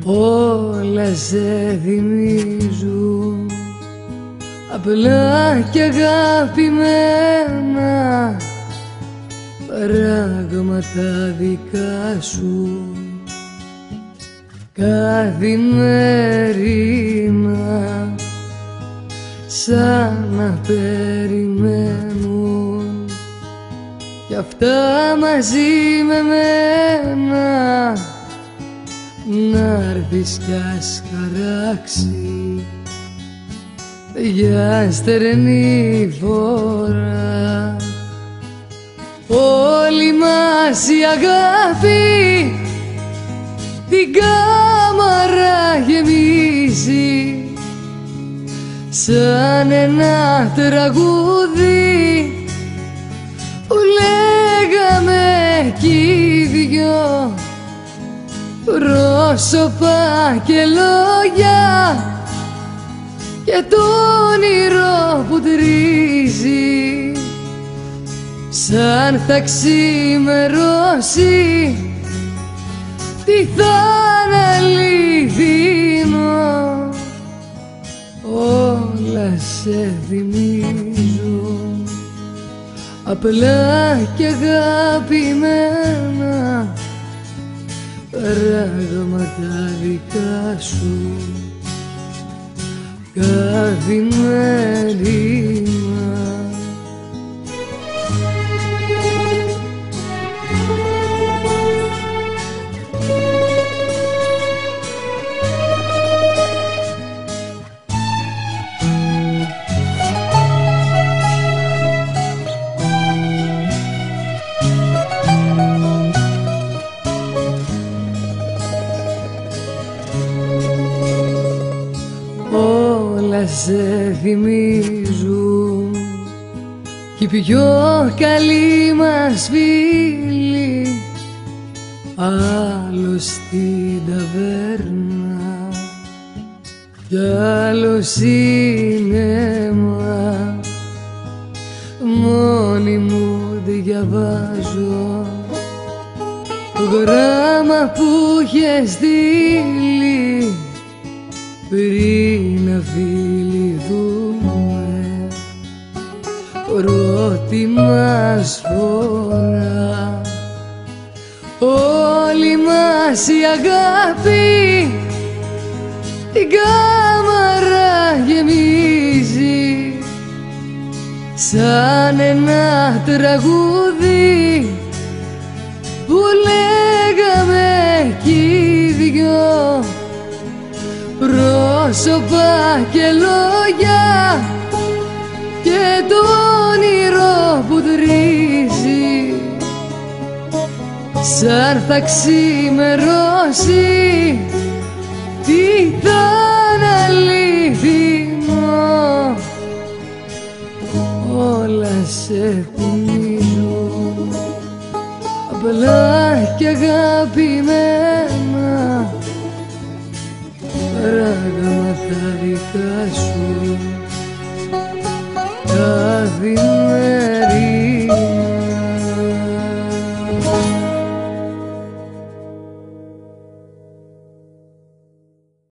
Όλα σε θυμίζουν απλά και αγαπημένα πράγματα δικά σου καθημερινά, σαν να περιμένουν κι αυτά μαζί με μένα, να'ρθεις κι ας χαράξει για στερνή φορά. Όλη μας η αγάπη την κάμαρα γεμίζει, σαν ένα τραγούδι που λέγαμε κι οι δυο, πρόσωπα και λόγια και το όνειρο που τρίζει, σαν θα ξημερώσει τι θα είναι αληθινό. Όλα σε θυμίζουν απλά και αγαπημένα πράγματα δικά σου καθημερινά. Όλα σε θυμίζουν κι οι πιο καλοί μας φίλοι, άλλος στην ταβέρνα κι άλλο σινέμα. Μόνη μου διαβάζω το γράμμα που είχε στείλει πριν να φιληθούμε πρώτη μας φορά. Όλη μας η αγάπη την κάμαρα γεμίζει, σαν ένα τραγούδι που λέγαμε κι οι δυο, πρόσωπα και λόγια και το όνειρο που τρίζει, σαν θα ξημερώσει τι θα είναι αληθινό. Όλα σε θυμίζουν απλά και αγαπημένα πράγματα δικά σου καθημερινά.